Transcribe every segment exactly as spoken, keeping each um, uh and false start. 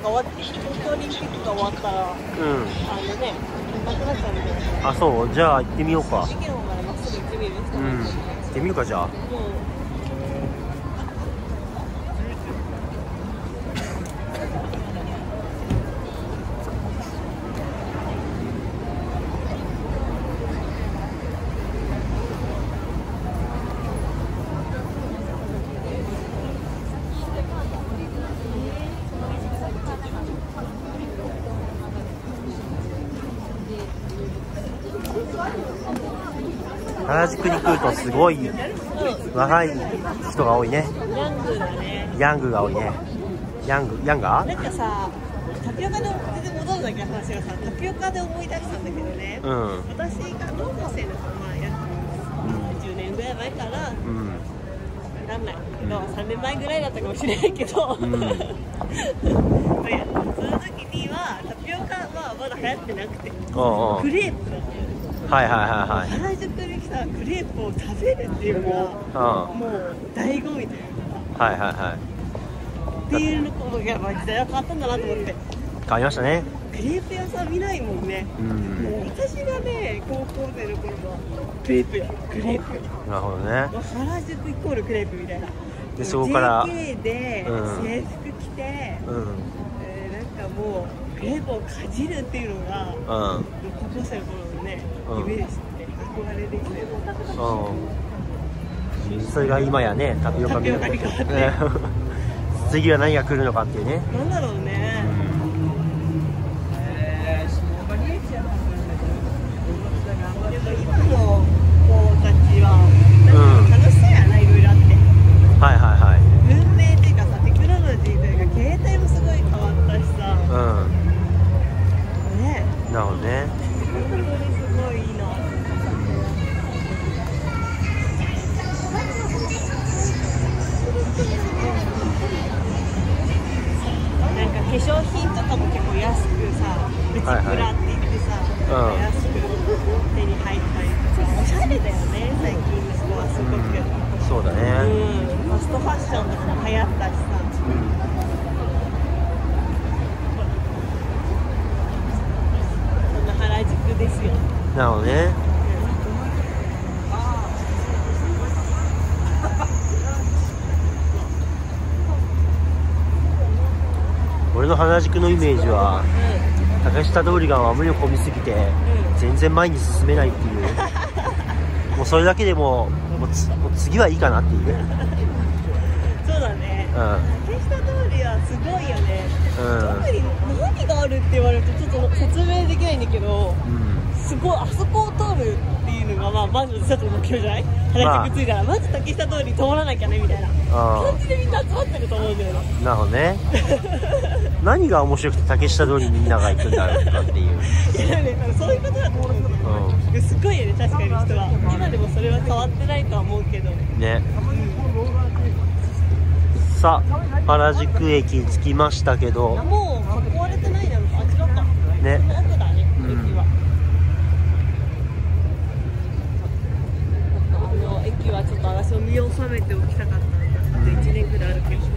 終わって、東京オリンピックが終わったら、うん、あのね、なくなっちゃうんで。 あ、そう、じゃあ行ってみようか。 駅の方までまっすぐ行ってみる？ うん、行ってみるかじゃあ。うん。原宿に来るとすごい若い人が多いね。 ヤングだね。 ヤングが多いね。ヤング、ヤンガー？ なんかさ、タピオカで全然戻るんだけど話がさ、タピオカで思い出したんだけどね。うん、私が高校生のまあ約じゅうねんぐらい前から、うん、わかんないけどさんねんまえぐらいだったかもしれないけど、うん、その時にはタピオカはまだ流行ってなくて、おうおうクレープだった。はいはいはいはい。原宿に来たらクレープを食べるっていうのがもう醍醐味というか、はいはいはい。っていうのことがやっぱ時代は変わったんだなと思って。 変わりましたね。 クレープ屋さん見ないもんね。うん、もう私がね高校生の頃はクレープやクレープ。なるほどね。原宿イコールクレープみたいな。でそこから ジェーケー で制服着て、うん、えー、なんかもうクレープをかじるっていうのが、うん、高校生の頃のね、うん、夢でしたね。憧れでしたよ。うん、それが今やねタピオカに変わって次は何が来るのかっていうね。なんだろうね。やっぱ今の子たちは楽しそうやな、いろいろあって。はいはいはい。文明っていうかさ、テクノロジーというか携帯もすごい変わったしさ。うん。ね。なるほどね。本当にすごいいいな。なんか化粧品とかも結構安くさ、プチプラって言ってさ、はいはい、安く手に入ったりとか、おしゃれだよね、最近の人はすごく。うん、そうだね。うん、ファストファッションとかも流行ったしさ。うん、そんな原宿ですよ。なるほどね。俺の原宿のイメージは、うん、竹下通りがあまりに混みすぎて、うん、全然前に進めないっていうもうそれだけでももうつもう次はいいかなっていうそうだね、うん、竹下通りはすごいよね、うん、特に何があるって言われるとちょっと説明できないんだけど、うん、すごいあそこを通るっていうのが、まあ、まず一つの目標じゃない？原宿着いたら、まあ、まず竹下通り通らなきゃねみたいな感じでみんな集まってると思うんだよね。なるほどね何が面白くて竹下通りみんなが行くんだろうかっていういやね、そういうことだと思うんだけど、うん、すごいよね、確かに人は今でもそれは変わってないとは思うけどね、うん、さあ原宿駅に着きましたけど、もう囲われてないな、あっちだったね、奥だね、うん、駅は。あの駅はちょっと私を見納めておきたかったんだっていちねんくらいあるけど、うん、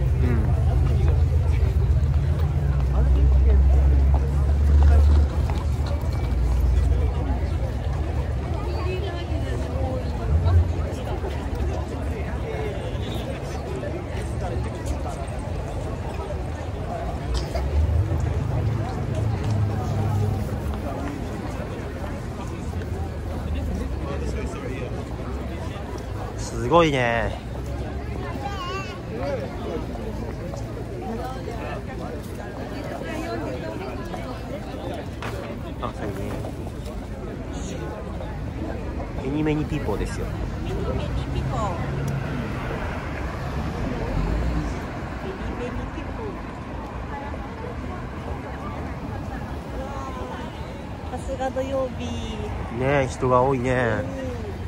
すごいね。あ、そうね。メニメニピポですよ。メニメニピポ。メニメニピポ。さすが土曜日。ねえ、人が多いね。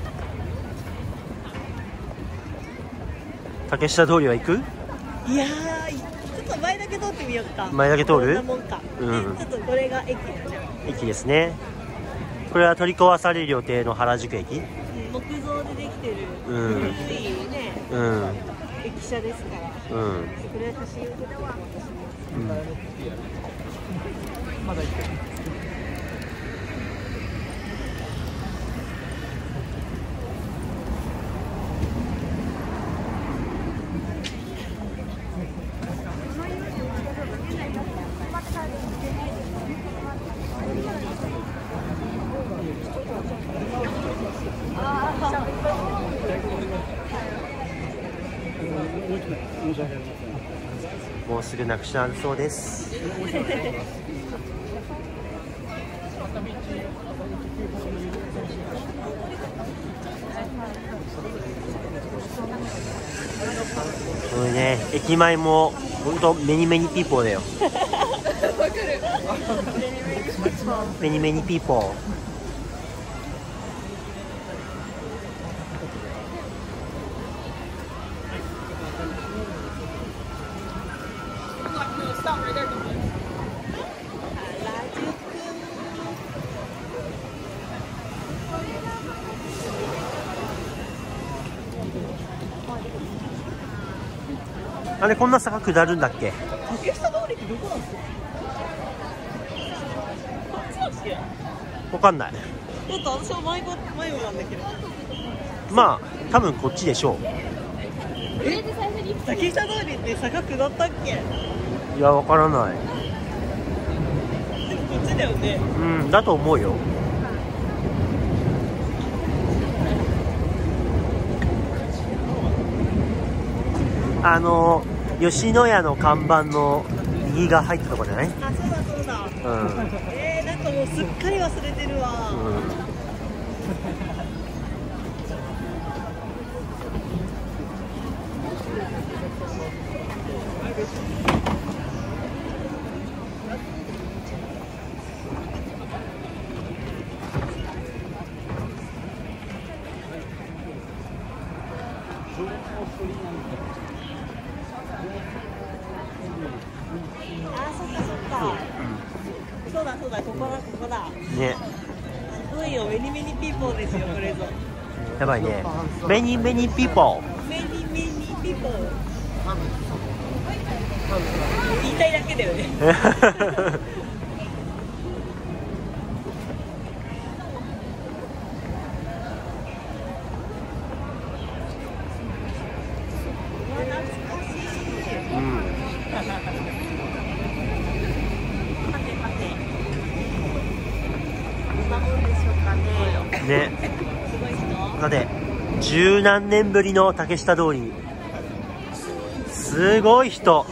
竹下通りは行く？いやー、ちょっと前だけ通ってみようか。前だけ通る？こんなもんか。うん。ちょっとこれが駅だね。駅ですね。これは取り壊される予定の原宿駅？うん、木造でできてる。うん。古いね。うん。駅舎ですから。うん。これは写真を撮って渡します。 まだ行ってる。 もうすぐなくしなそうです。これね、駅前も本当メニメニピーポーだよ。メニメニピーポー。あれこんな坂下るんだっけ？ 竹下通りってどこなんですか？こっちだっけ？ わかんない。 だって私は迷子迷子なんだけど。 まあ多分こっちでしょう。 え？竹下通りって坂下ったっけ？ いやわからない。 でもこっちだよね。 うんだと思うよ。あの吉野家の看板の右が入ったとこじゃない？ あ、そうだそうだ。うん。えー、なんかもうすっかり忘れてるわ。うん。あ、そっかそっか。うん、そうだそうだ、ここだここだ。 ね。 すごいよ、メニメニピーポーですよこれぞ。 やばいね。メニメニピーポー。 メニメニピーポー。言いたいだけだよね。 ね、だって十何年ぶりの竹下通り、すごい人。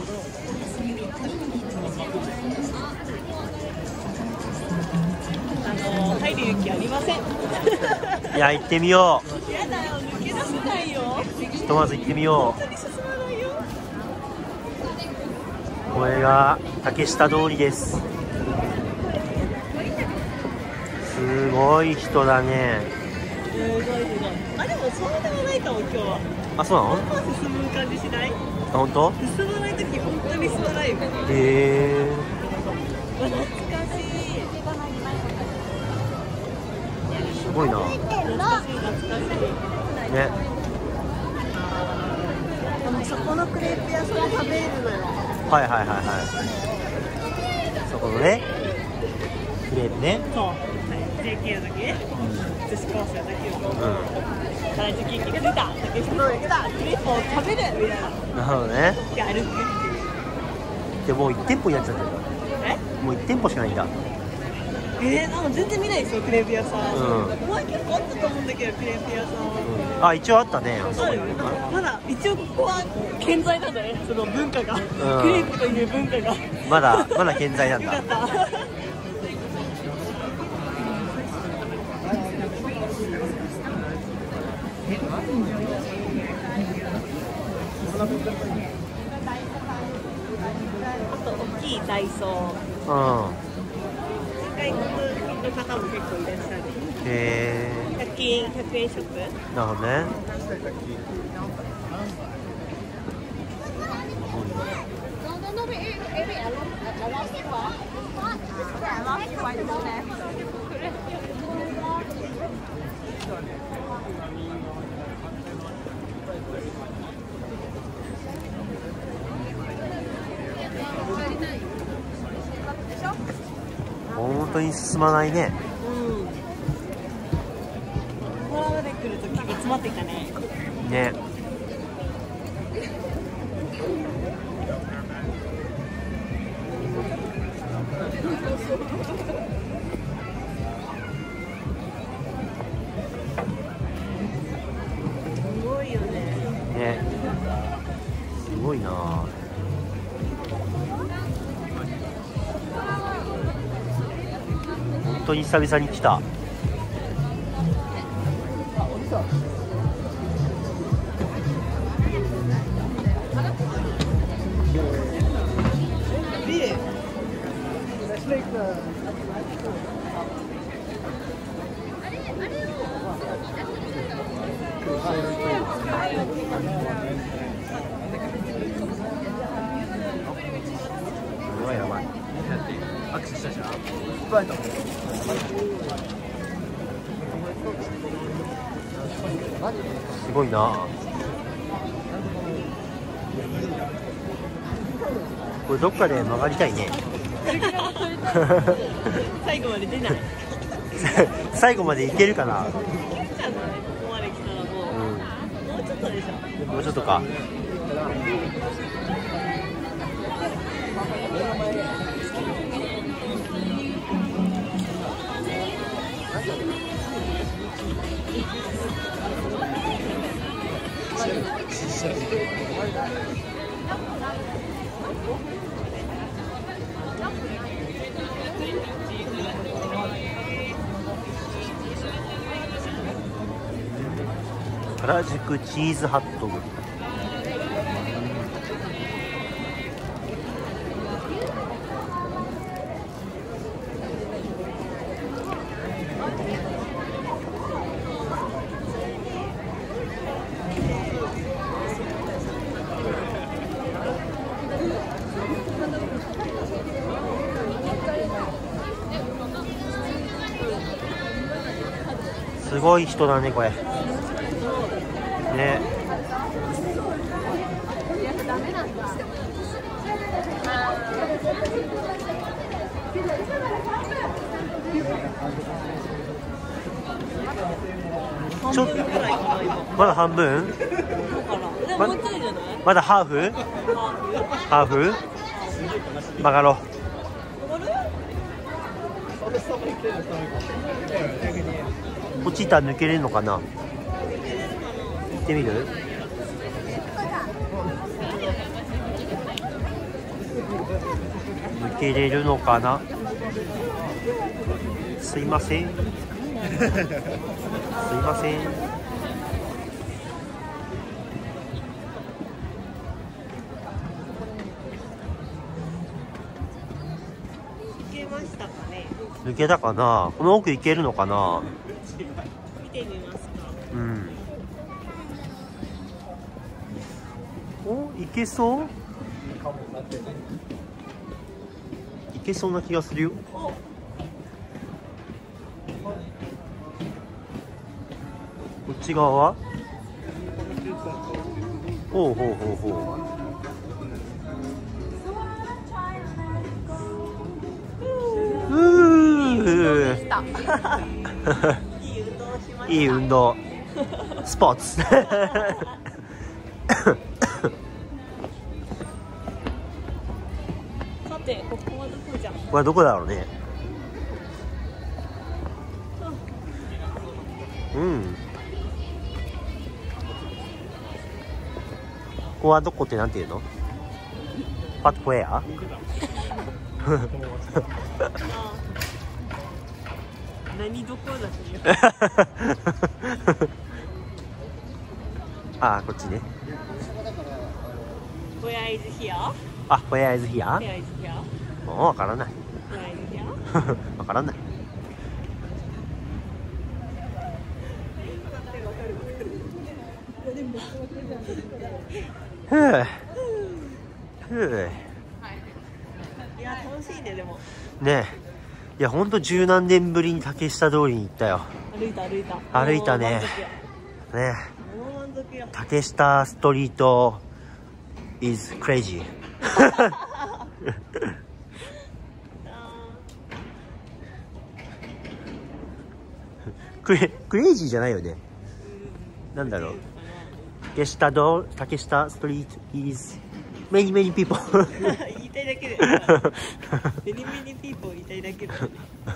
あの入る勇気ありません。 いや行ってみよう。やだよ、抜け出せないよ。 ひとまず行ってみよう。 本当に進まないよ。 これが竹下通りです。すごい人だね。 すごいすごい。あ、でもそうでもないかも今日は。 あ、そうなの？ 進む感じしない？ あ、本当？ 進まないとき本当に進まないよ。 へえ。 懐かしい。 すごいな。 懐かしい懐かしい。 ね。 でもそこのクレープ屋さんで食べれるのよ。 はいはいはいはい。そこのね。クレープね。 そう。ジェーケー のだけ、女子高生だけど、原宿駅が出た、竹下通りが出た、クレープを食べるみたいな。 なるほどね。 で歩く。 でもういち店舗になっちゃってる。え？もういち店舗しかないんだ。 えー、なんか全然見ないですよクレープ屋さん。うん。前結構あったと思うんだけどクレープ屋さん。 うん、あ、一応あったね。 あるよね。まだ一応ここは健在なんだね。その文化が、うん、クレープという文化が。 まだまだ健在なんだ。 よかった。あと大きいダイソー。うん。外国の方も結構いらっしゃる。へえ。百均、百円ショップ。 なるほどね。 当に進まないね。 うん。ここまで来ると結構詰まってきたね。 ね。 すごいよね。 ね。すごいな。本当に久々に来た。やばい。握手したじゃん。すごいな。これどっかで曲がりたいね。 最後まで出ない。 最後までいけるかな。 ここまで来たらもう、うん、もうちょっとでしょ。 もうちょっとか。原宿チーズハットグ。すごい人だねこれ。ね。ちょっとまだ半分？ま, まだハーフ？ハーフ？曲がろう。こっち行ったら抜けれるのかな。行ってみる？抜けれるのかな。すいません。すいません。抜けたかな。この奥行けるのかな。 見てみますか。 うん。お、いけそう。いけそうな気がするよ。こっち側は。ほうほうほうほう。いい運動。スポーツ。さて、ここはどこじゃん。 ここはどこだろうね。うん。ここはどこってなんていうの？パットウェア？ 何どこだっけ？ ああ、こっちね。 Where is here？ あ、Where is here？ Where is here？ もうわからない。 Where is here？ わからない。ふう。ふう。 いや、楽しいね、でも。 ねえ。いや、ほんと十何年ぶりに竹下通りに行ったよ。 歩いた歩いた。 歩いたね。ねえ。竹下ストリート is crazy。 クレクレイジーじゃないよね。なんだろう。竹下道竹下ストリート is many many people 言いたいだけだよ。many many people 言いたいだけだよね。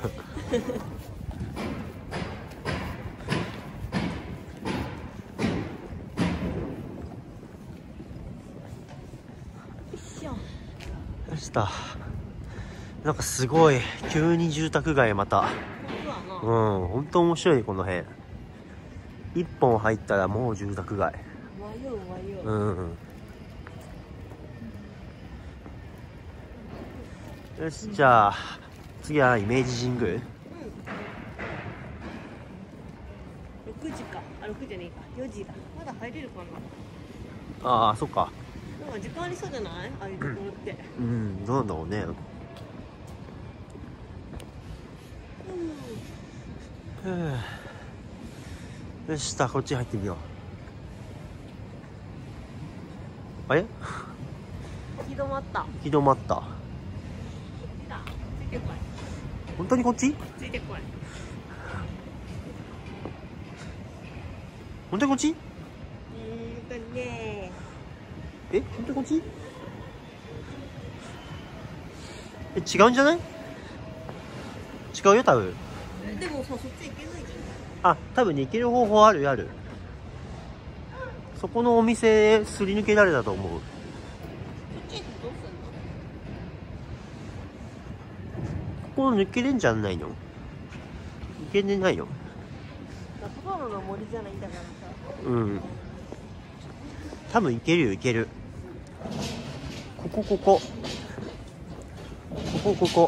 よした。なんかすごい急に住宅街また。うん、本当面白いこの辺。一本入ったらもう住宅街。 迷う迷う。 うん。よし、じゃあ次は明治神宮。うん。 六時か。あ、六じゃねえか。四時だ。まだ入れるかな。 ああ、そっか。 なんか時間ありそうじゃない？ああいうところって。 うん、どうなんだろうね。うん。よし、こっち入ってみよう。あれ？ 行き止まった。 行き止まった。 ついてこい。 本当にこっち？ ついてこい。 本当にこっち？ うーんとね。 え、本当にこっち？え、違うんじゃない？違うよ、多分。 でもさ、そっち行けないじゃん。あ、多分ね、行ける方法あるある。そこのお店すり抜けられたと思う。 そっちってどうすんの？ ここ抜けれんじゃないの？抜けれないよ。 トトロの森じゃないんだからさ。 うん。多分行けるよ、行ける。ここここ。ここここ。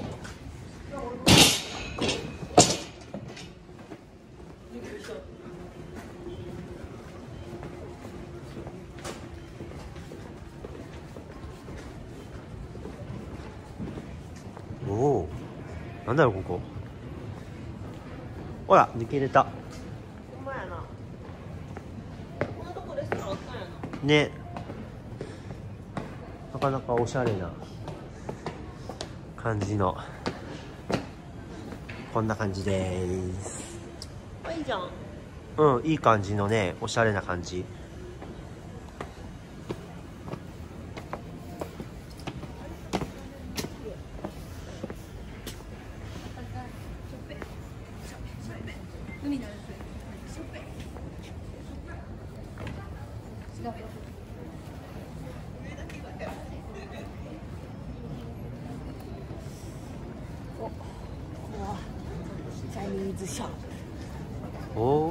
おお。なんだろうここ。ほら、抜けれた。 ほんまやな。こんなとこレストランあったんやな。 ね。なかなかおしゃれな感じの。こんな感じです。 あ、いいじゃん。 うん、いい感じのね、おしゃれな感じ。 ジャニーズショップ。 おお。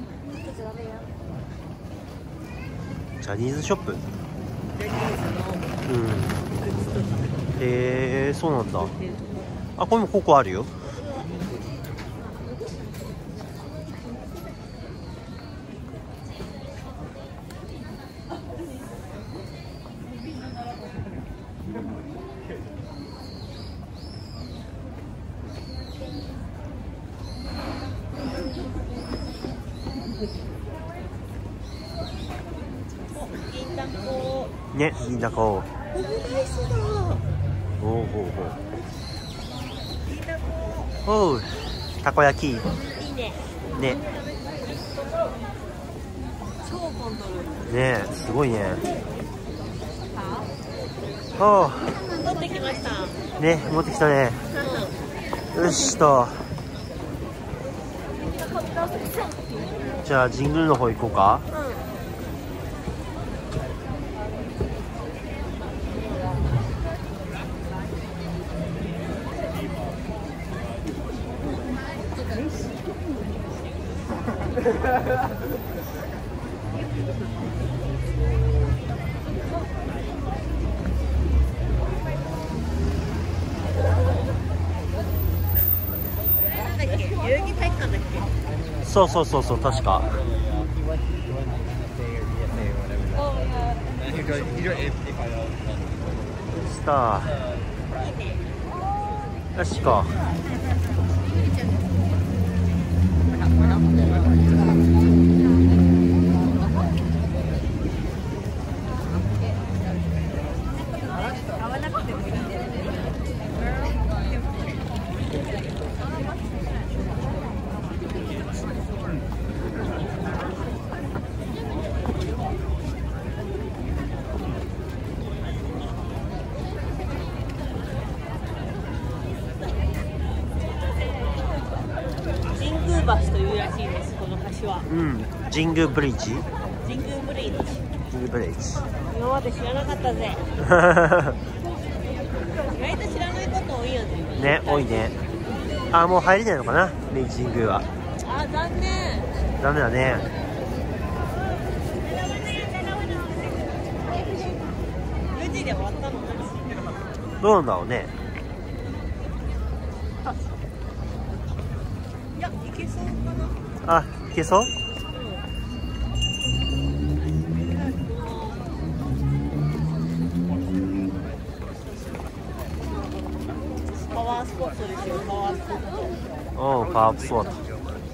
ジャニーズショップ。 ジャニーズのうん。 グッズとか。 へえー、そうなんだ。あ、これもここあるよ。ね、銀だこ。 オムライスだ。 おおおお。 銀だこ。 おう、たこ焼き。いいね。 ね。 超コントロール。 ね、すごいね。おお。 持ってきました。 ね、持ってきたね。よしと。じゃあ神宮の方行こうか。そうそうそうそう、確か。スター。よしか。 うん神宮ブリッジ神宮ブリッジ神宮ブリッジ今まで知らなかったぜ意外と知らないこと多いよねね多いねあもう入れないのかな明治神宮はあ残念ダメだね無事で終わったのかなどうなんだろうねいやいけそうかなあいけそうパワースポットですよパワースポットうんパワースポット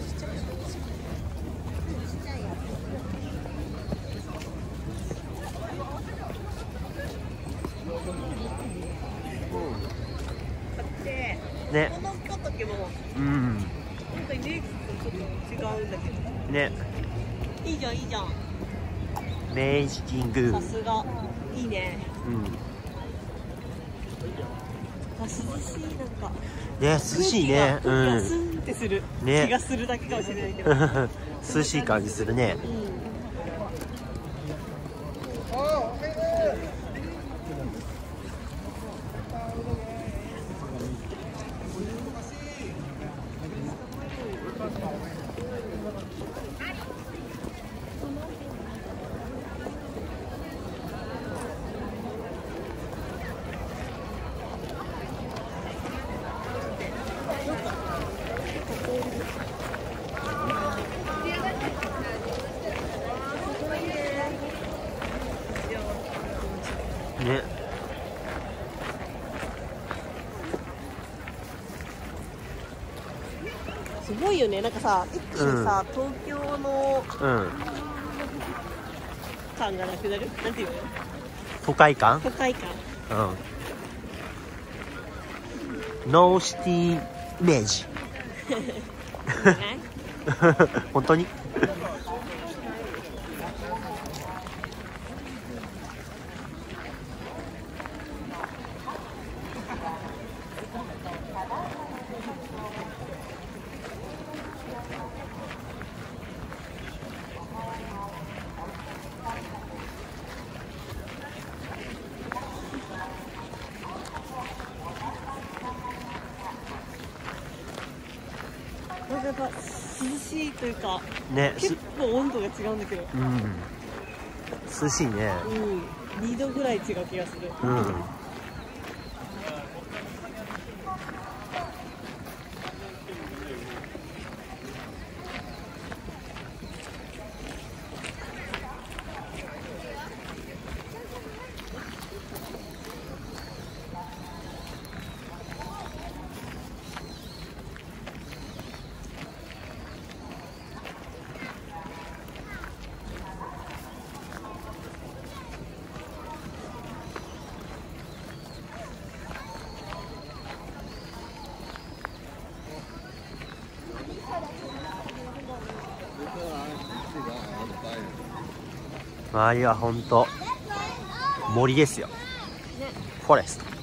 ね、 この子時も、 うん、 なんかイメージとちょっと違うんだけど。 ね、 いいじゃんいいじゃん。 明治神宮。 さすが、いいね。 うん。 あ涼しいなんか。 ね、涼しいね。 うん。スンってする。ね。気がするだけかもしれないけど。 涼しい感じするね。うんね、 すごいよね、なんかさ、一気にさ、うん、東京の、うん、感がなくなる、なんていうの？ 都会感？ 都会感。 うん。ノーシティイメージ。本当に？ なんか涼しいというか、 ね、 結構温度が違うんだけど、 うん、涼しいね、 うん、にどぐらい違う気がする、 うん、周りは本当森ですよ、ね、フォレスト。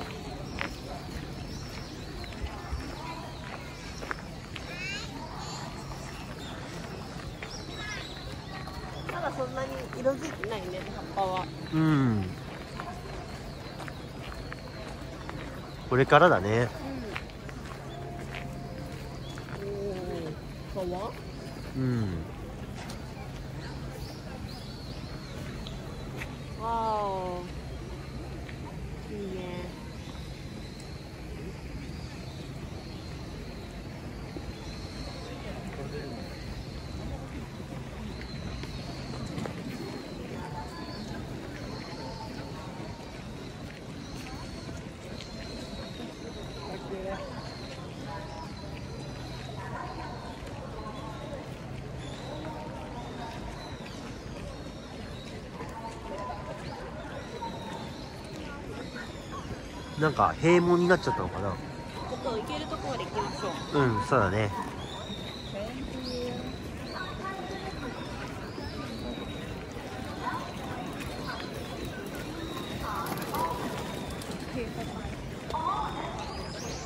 まだそんなに色づいてないね、葉っぱは。 うん、これからだね。 うん、おお、川？ うん。 わお、いいね。 なんか閉門になっちゃったのかな。 ちょっと行けるところまで行きましょう。 うん、そうだね。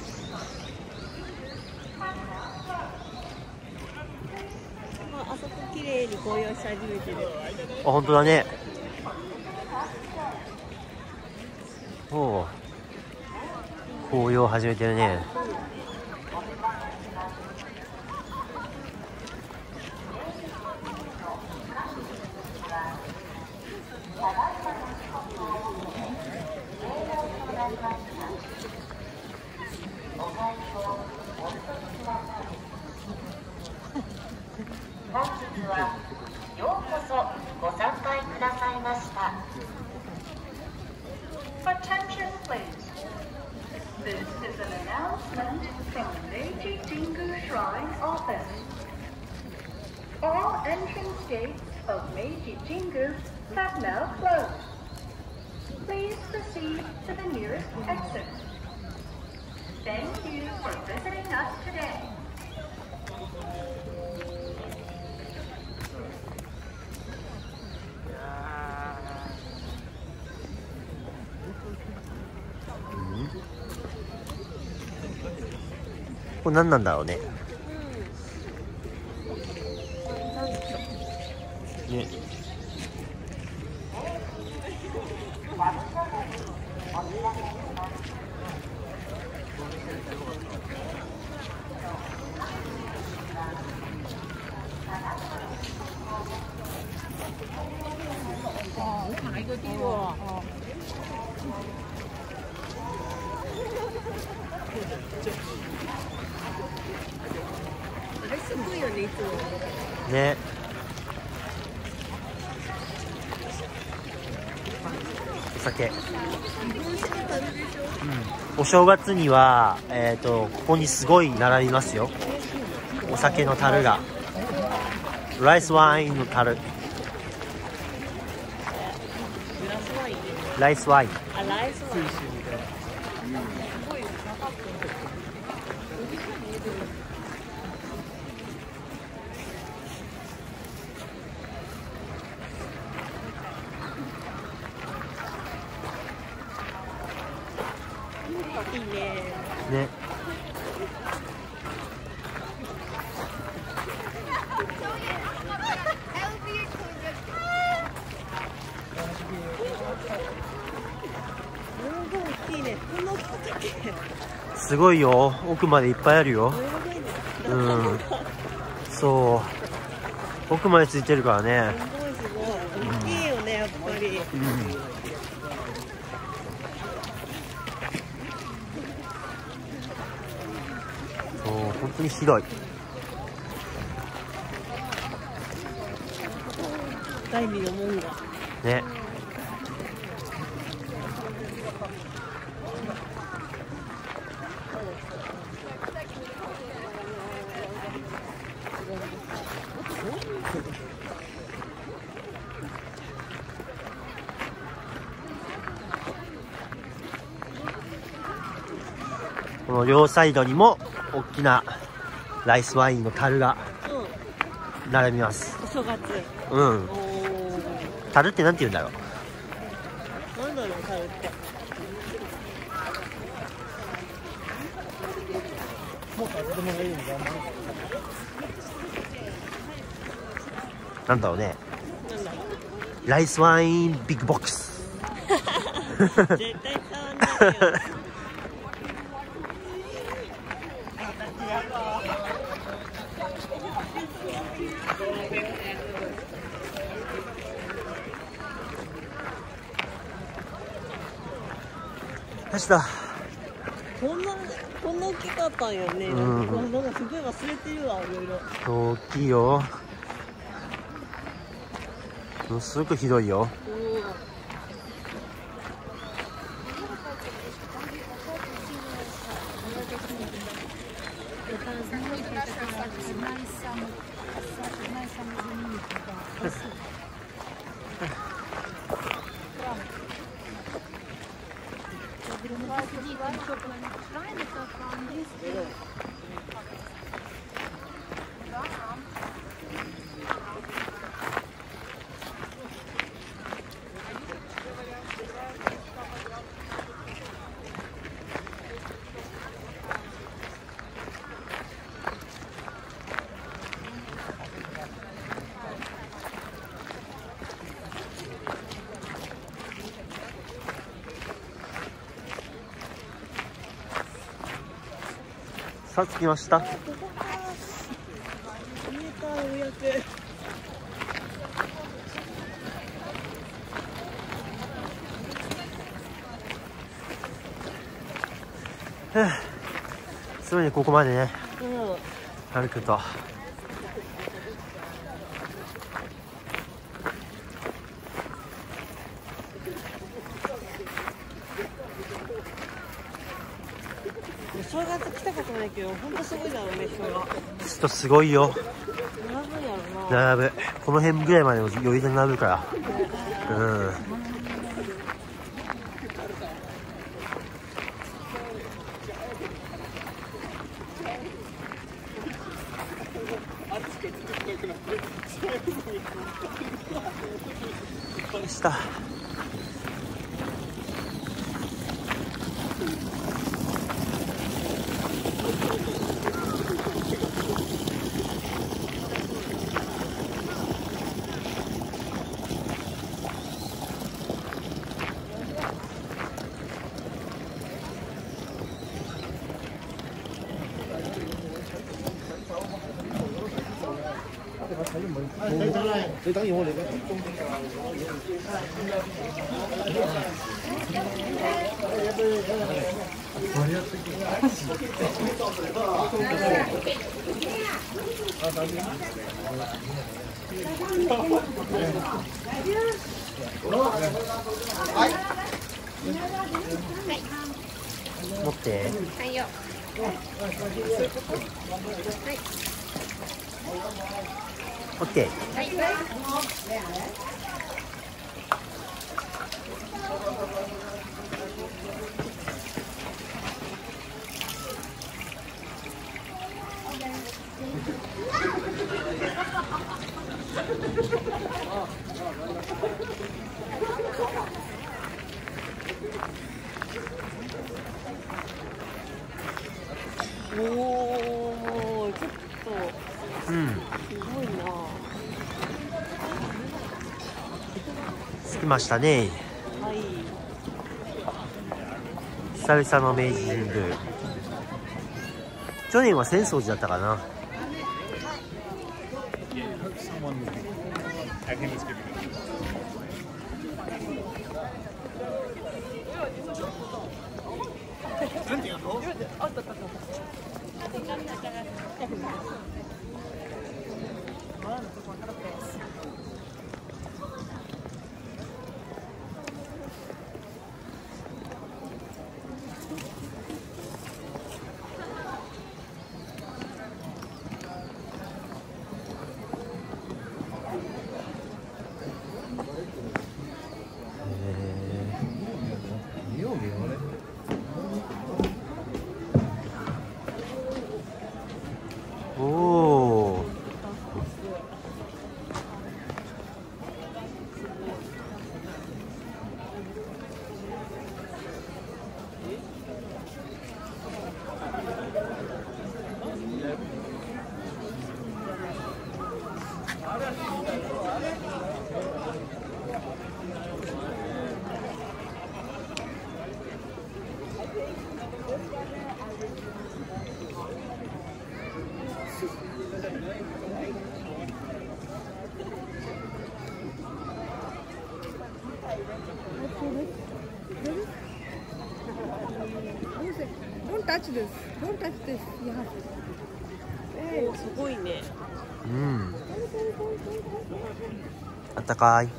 まあ、あそこ紅葉し始めてる。 あ、本当だね。おお、紅葉始めてるね。 本日はようこそご参拝くださいました。Attention please. This is an announcement from Meiji Jingu Shrine Office. All entrance gates of Meiji Jingu have now closed. Please proceed to the nearest exit. Thank you for visiting us today. これ何なんだろうね。ね。 買い時よ。あれすごいよね、いつも。 ね。お酒。お正月には、えっと、ここにすごい並びますよ。お酒の樽が。ライスワインの樽。ライスワイン。 あ、ライスワイン。いいね。 ね。すごいよ、奥までいっぱいあるよ。うん、そう、奥までついてるからね。 すごいすごい、大きいよね、やっぱり。うん、 そう、本当に広い。 第二の門が。 ね。この両サイドにも大きなライスワインの樽が並びます。 お正月。 うん。樽ってなんて言うんだろう。 なんだろう、樽って。 なんだろうね。 なんだろう。ライスワインビッグボックス。 絶対変わんないよ。 確かこんなこんな大きかったんよね。うん、なんかすごい忘れてるわ、いろいろ。 大きいよ。すごくひどいよ。うん、 さあ着きました。 見えた、ようやく。 すごいね、ここまでね、 うん、 歩くと。 正月来たことないけど、本当すごいだろうね、人が。 ちょっとすごいよ。 並ぶんやろな。 並ぶ。この辺ぐらいまでも余裕で並ぶから。うん。した。你等於我哋嘅中間持って。はいよ。はい。オッケー。はい。おお、ちょっと。うん。すごいな。着きましたね。はい。久々の明治神宮。去年は浅草寺だったかな。Don't touch this. Don't touch this. Yeah. おー、すごいね。うん。あったかい。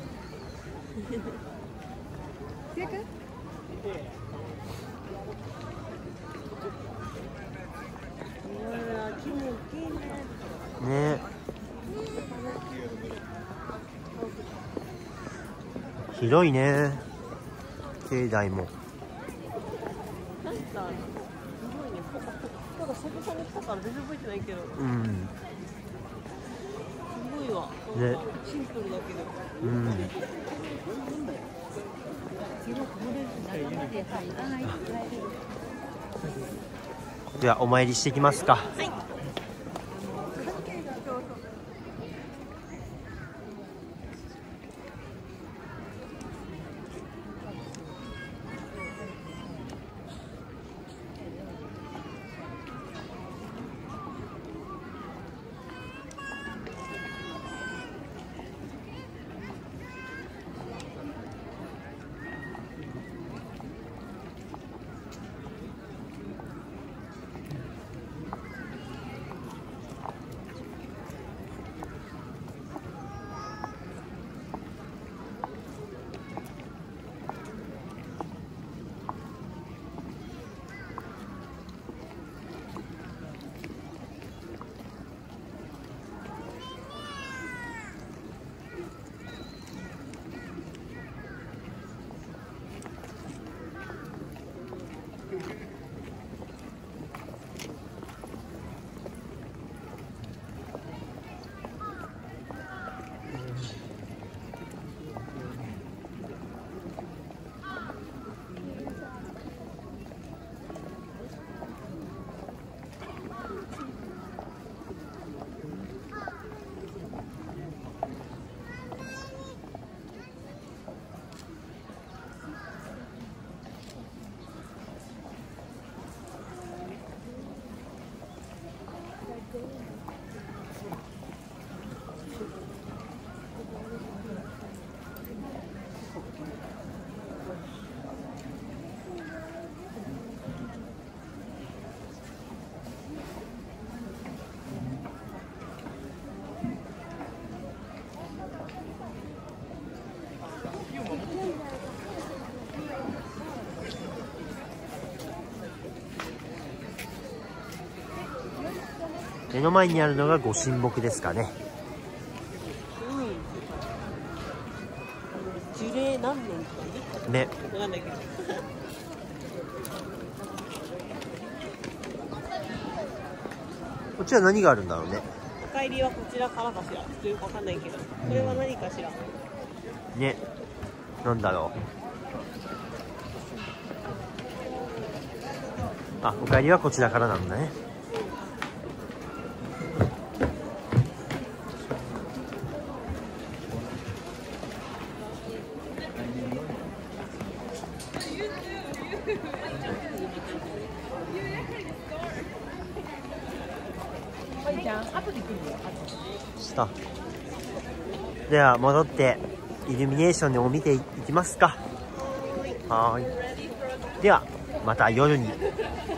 ね。広いね。境内も。なんかすごいね。なんか久々に来たから全然覚えてないけど。うん。すごいわ。ね。シンプルだけど。うん。ではお参りしていきますか。はい。 目の前にあるのが御神木ですかね。 樹齢何年とかね。 ね。 わかんないけど。 こっちは何があるんだろうね。 お帰りはこちらからかしら。ちょっとよくわかんないけど。これは何かしら。 ね。なんだろう。あ、お帰りはこちらからなんだね。したでは戻ってイルミネーションを見ていきますか。はーい。ではまた夜に。